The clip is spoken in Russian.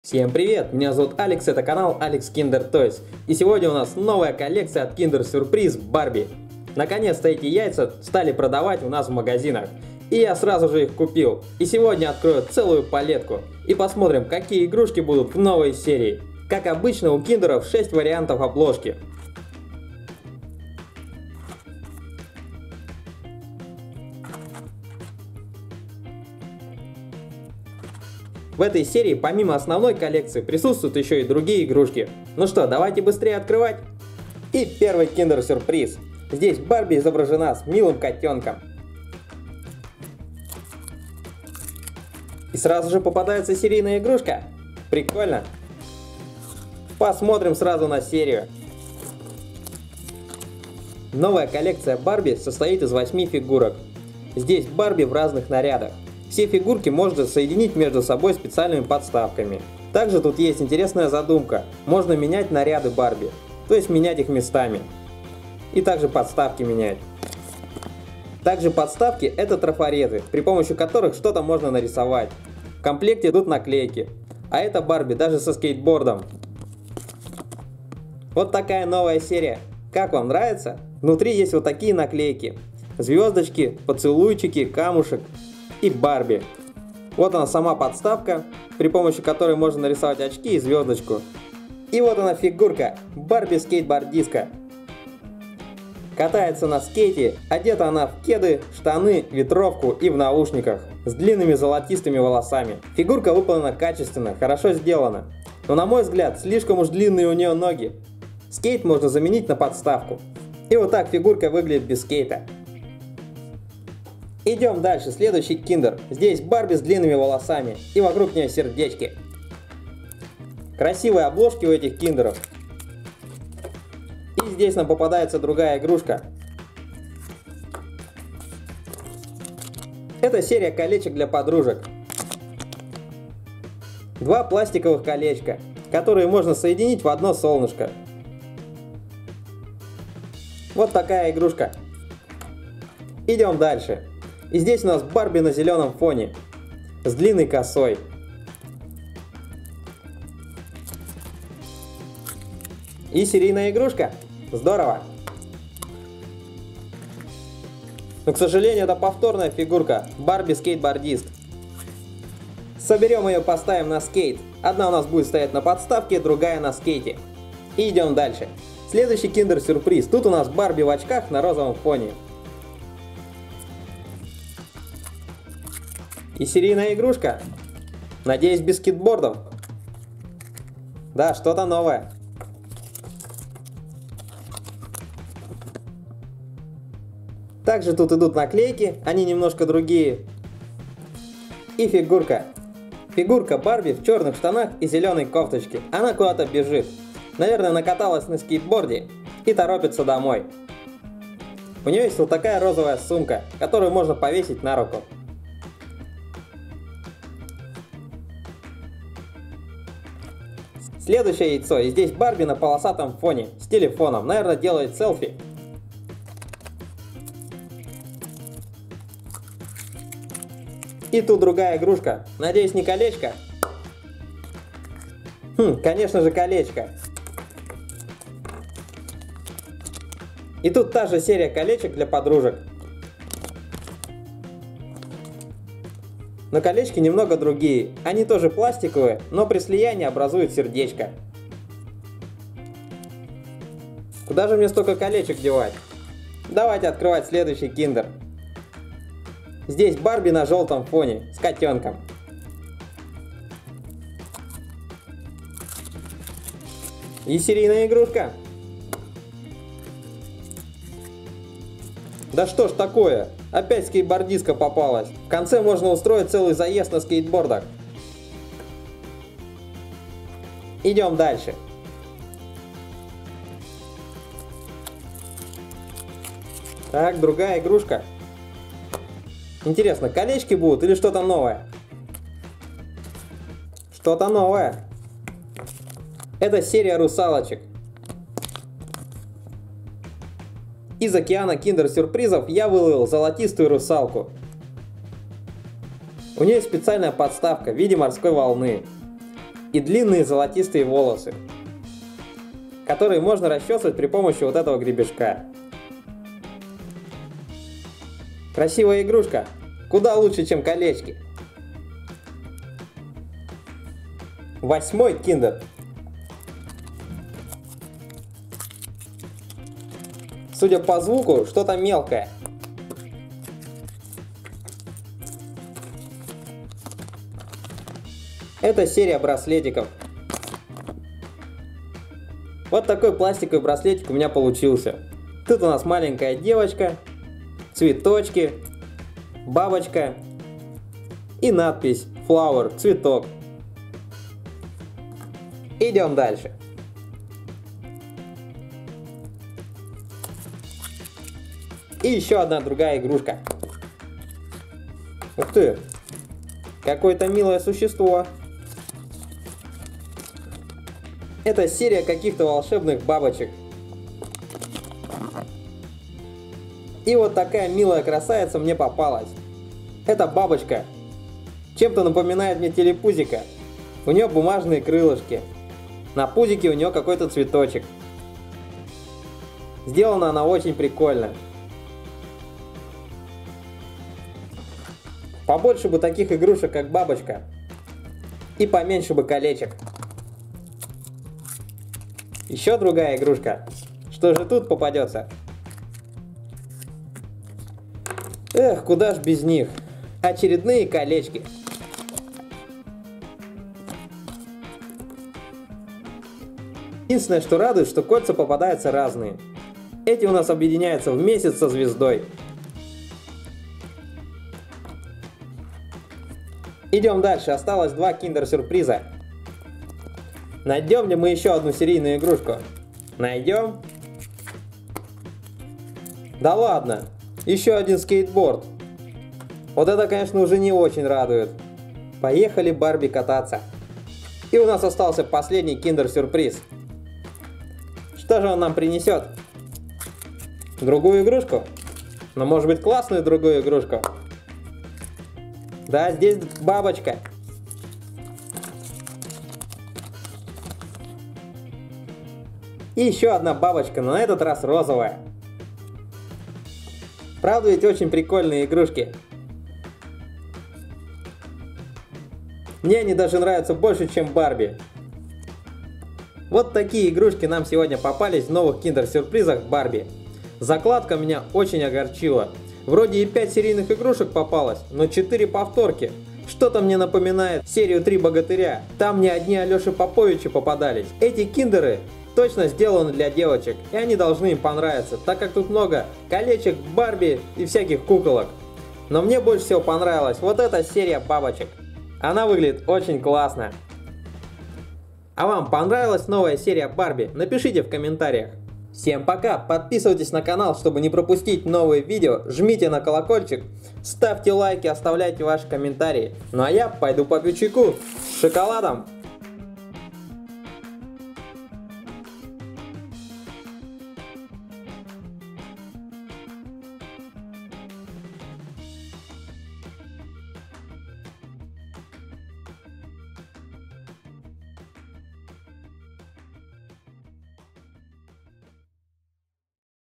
Всем привет! Меня зовут Алекс, это канал Alex Kinder Toys. И сегодня у нас новая коллекция от Kinder Surprise Барби. Наконец-то эти яйца стали продавать у нас в магазинах. И я сразу же их купил. И сегодня открою целую палетку. И посмотрим, какие игрушки будут в новой серии. Как обычно, у киндеров 6 вариантов обложки. В этой серии помимо основной коллекции присутствуют еще и другие игрушки. Ну что, давайте быстрее открывать. И первый Kinder сюрприз. Здесь Барби изображена с милым котенком. И сразу же попадается серийная игрушка. Прикольно. Посмотрим сразу на серию. Новая коллекция Барби состоит из 8 фигурок. Здесь Барби в разных нарядах. Все фигурки можно соединить между собой специальными подставками. Также тут есть интересная задумка. Можно менять наряды Барби, то есть менять их местами. И также подставки менять. Также подставки — это трафареты, при помощи которых что-то можно нарисовать. В комплекте идут наклейки. А это Барби даже со скейтбордом. Вот такая новая серия. Как вам, нравится? Внутри есть вот такие наклейки. Звездочки, поцелуйчики, камушек и Барби. Вот она сама подставка, при помощи которой можно нарисовать очки и звездочку. И вот она фигурка, Барби скейтбордистка. Катается на скейте, одета она в кеды, штаны, ветровку и в наушниках, с длинными золотистыми волосами. Фигурка выполнена качественно, хорошо сделана. Но на мой взгляд, слишком уж длинные у нее ноги. Скейт можно заменить на подставку. И вот так фигурка выглядит без скейта. Идем дальше, следующий киндер. Здесь Барби с длинными волосами и вокруг нее сердечки. Красивые обложки у этих киндеров. И здесь нам попадается другая игрушка. Это серия колечек для подружек. Два пластиковых колечка, которые можно соединить в одно солнышко. Вот такая игрушка. Идем дальше. И здесь у нас Барби на зеленом фоне, с длинной косой. И серийная игрушка. Здорово. Но, к сожалению, это повторная фигурка, Барби скейтбордист. Соберем ее, поставим на скейт. Одна у нас будет стоять на подставке, другая на скейте. И идем дальше. Следующий киндер сюрприз. Тут у нас Барби в очках на розовом фоне. И серийная игрушка. Надеюсь, без скейтбордов. Да, что-то новое. Также тут идут наклейки, они немножко другие. И фигурка. Фигурка Барби в черных штанах и зеленой кофточке. Она куда-то бежит. Наверное, накаталась на скейтборде и торопится домой. У нее есть вот такая розовая сумка, которую можно повесить на руку. Следующее яйцо, и здесь Барби на полосатом фоне, с телефоном, наверное, делает селфи. И тут другая игрушка, надеюсь, не колечко? Конечно же, колечко. И тут та же серия колечек для подружек. Но колечки немного другие, они тоже пластиковые, но при слиянии образуют сердечко. Куда же мне столько колечек девать? Давайте открывать следующий киндер. Здесь Барби на желтом фоне, с котенком. И серийная игрушка. Да что ж такое? Опять скейтбордистка попалась. В конце можно устроить целый заезд на скейтбордах. Идем дальше. Так, другая игрушка. Интересно, колечки будут или что-то новое? Что-то новое. Это серия русалочек. Из океана киндер-сюрпризов я выловил золотистую русалку. У нее специальная подставка в виде морской волны. и длинные золотистые волосы, которые можно расчесывать при помощи вот этого гребешка. Красивая игрушка, куда лучше, чем колечки. 8-й киндер. Судя по звуку, что-то мелкое. Это серия браслетиков. Вот такой пластиковый браслетик у меня получился. Тут у нас маленькая девочка, цветочки, бабочка и надпись Flower, цветок. Идем дальше. И еще одна другая игрушка. Ух ты! Какое-то милое существо. Это серия каких-то волшебных бабочек. И вот такая милая красавица мне попалась. Это бабочка. Чем-то напоминает мне телепузика. У нее бумажные крылышки. На пузике у нее какой-то цветочек. Сделана она очень прикольно. Побольше бы таких игрушек, как бабочка. И поменьше бы колечек. Еще другая игрушка. Что же тут попадется? Эх, куда ж без них? Очередные колечки. Единственное, что радует, что кольца попадаются разные. Эти у нас объединяются в месяц со звездой. Идем дальше, осталось 2 киндер-сюрприза. Найдем ли мы еще одну серийную игрушку? Найдем? Да ладно, еще один скейтборд. Вот это, конечно, уже не очень радует. Поехали Барби кататься. И у нас остался последний киндер-сюрприз. Что же он нам принесет? Другую игрушку? Но может быть классную другую игрушку? Да, здесь бабочка. И еще одна бабочка, но на этот раз розовая. Правда ведь очень прикольные игрушки. Мне они даже нравятся больше, чем Барби. Вот такие игрушки нам сегодня попались в новых киндер-сюрпризах Барби. Закладка меня очень огорчила. Вроде и 5 серийных игрушек попалось, но 4 повторки. Что-то мне напоминает серию 3 богатыря. Там мне одни Алёши Поповичи попадались. Эти киндеры точно сделаны для девочек, и они должны им понравиться, так как тут много колечек, Барби и всяких куколок. Но мне больше всего понравилась вот эта серия бабочек. Она выглядит очень классно. А вам понравилась новая серия Барби? Напишите в комментариях. Всем пока, подписывайтесь на канал, чтобы не пропустить новые видео, жмите на колокольчик, ставьте лайки, оставляйте ваши комментарии. Ну а я пойду попью чайку с шоколадом.